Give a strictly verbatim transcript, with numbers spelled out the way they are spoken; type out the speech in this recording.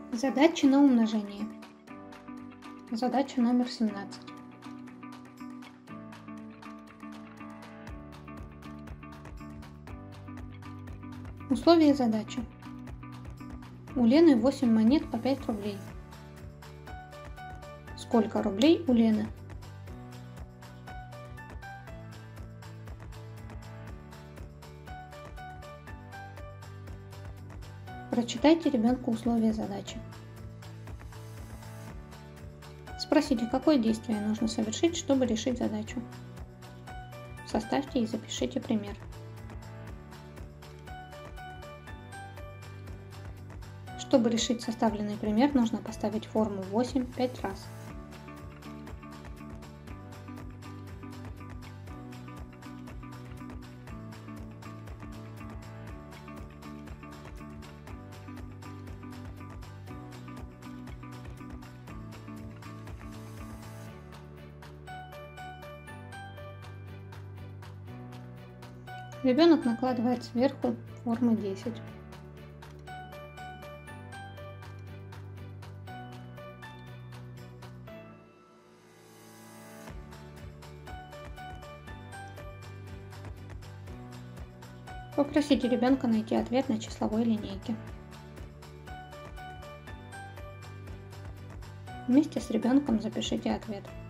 Задачи на умножение. Задача номер семнадцать. Условия задачи. У Лены восемь монет по пять рублей. Сколько рублей у Лены? Прочитайте ребенку условия задачи. Спросите, какое действие нужно совершить, чтобы решить задачу. Составьте и запишите пример. Чтобы решить составленный пример, нужно поставить форму восемь пять раз. Ребенок накладывает сверху формы десять. Попросите ребенка найти ответ на числовой линейке. Вместе с ребенком запишите ответ.